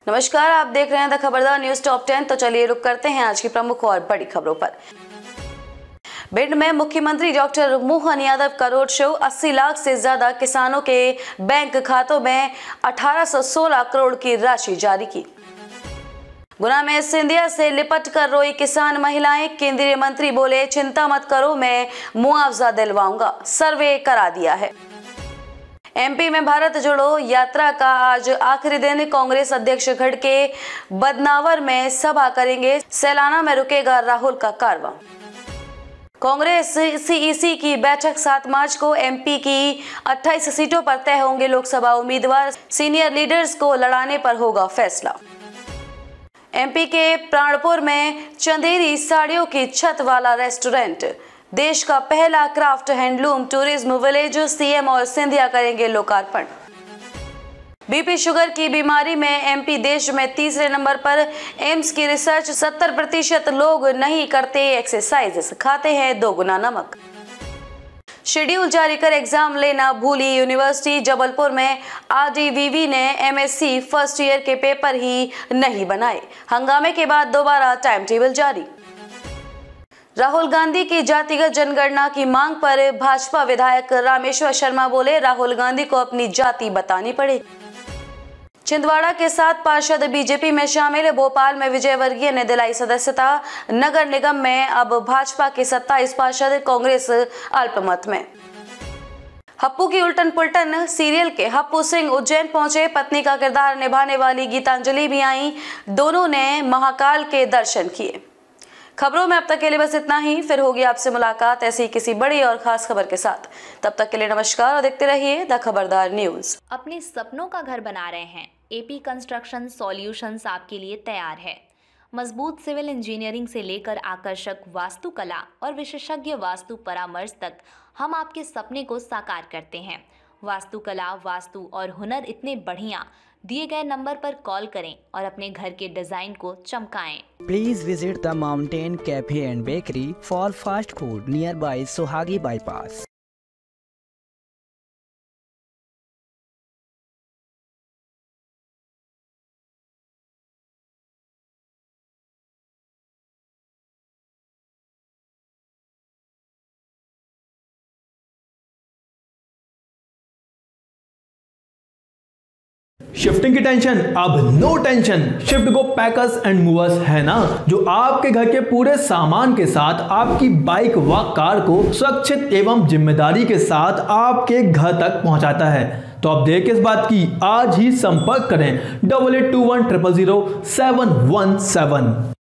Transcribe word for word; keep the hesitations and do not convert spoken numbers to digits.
नमस्कार, आप देख रहे हैं द खबरदार न्यूज टॉप टेन। तो चलिए रुक करते हैं आज की प्रमुख और बड़ी खबरों पर। भिंड में मुख्यमंत्री डॉक्टर मोहन यादव का रोड शो। अस्सी लाख से ज्यादा किसानों के बैंक खातों में अठारह सौ सोलह करोड़ की राशि जारी की। गुना में सिंधिया से लिपट कर रोई किसान महिलाएं। केंद्रीय मंत्री बोले, चिंता मत करो, मैं मुआवजा दिलवाऊंगा, सर्वे करा दिया है। एमपी में भारत जोड़ो यात्रा का आज आखिरी दिन। कांग्रेस अध्यक्ष खड़गे बदनावर में सभा करेंगे। सैलाना में रुकेगा राहुल का कारवां। कांग्रेस सीईसी की बैठक सात मार्च को। एमपी की अट्ठाईस सीटों पर तय होंगे लोकसभा उम्मीदवार। सीनियर लीडर्स को लड़ाने पर होगा फैसला। एमपी के प्राणपुर में चंदेरी साड़ियों की छत वाला रेस्टोरेंट। देश का पहला craft handloom tourism village. CM और सिंधिया करेंगे लोकार्पण। बीपी शुगर की बीमारी में एमपी देश में तीसरे नंबर पर। एम्स की रिसर्च, सत्तर प्रतिशत लोग नहीं करते एक्सरसाइज, खाते हैं दो गुना नमक। शेड्यूल जारी कर एग्जाम लेना भूली यूनिवर्सिटी। जबलपुर में आरडीवीवी ने एमएससी फर्स्ट ईयर के पेपर ही नहीं बनाए। हंगामे के बाद दोबारा टाइम टेबल जारी। राहुल गांधी की जातिगत जनगणना की मांग पर भाजपा विधायक रामेश्वर शर्मा बोले, राहुल गांधी को अपनी जाति बतानी पड़ेगी। छिंदवाड़ा के सात पार्षद बीजेपी में शामिल। भोपाल में विजय वर्गीय ने दिलाई सदस्यता। नगर निगम में अब भाजपा के सत्ताईस पार्षद, कांग्रेस अल्पमत में। हप्पू की उल्टन पुल्टन सीरियल के हप्पू सिंह उज्जैन पहुंचे। पत्नी का किरदार निभाने वाली गीतांजलि भी आई। दोनों ने महाकाल के दर्शन किए। खबरों में अब तक के लिए बस इतना ही। फिर होगी आपसे मुलाकात ऐसी किसी बड़ी और खास खबर के साथ। तब तक के लिए नमस्कार और देखते रहिए द खबरदार न्यूज। अपने सपनों का घर बना रहे हैं? एपी कंस्ट्रक्शन सॉल्यूशंस आपके लिए तैयार है। मजबूत सिविल इंजीनियरिंग से लेकर आकर्षक वास्तुकला और विशेषज्ञ वास्तु परामर्श तक हम आपके सपने को साकार करते हैं। वास्तुकला, वास्तु और हुनर इतने बढ़िया। दिए गए नंबर पर कॉल करें और अपने घर के डिजाइन को चमकाएं। Please visit the mountain cafe and bakery for fast food nearby Sohagi bypass. Shifting की टेंशन अब no tension. Shift go packers and movers है ना, जो आपके घर के पूरे सामान के साथ आपकी बाइक व कार को सुरक्षित एवं जिम्मेदारी के साथ आपके घर तक पहुंचाता है। तो अब देर किस बात की, आज ही संपर्क करें double eight two one triple zero seven one seven.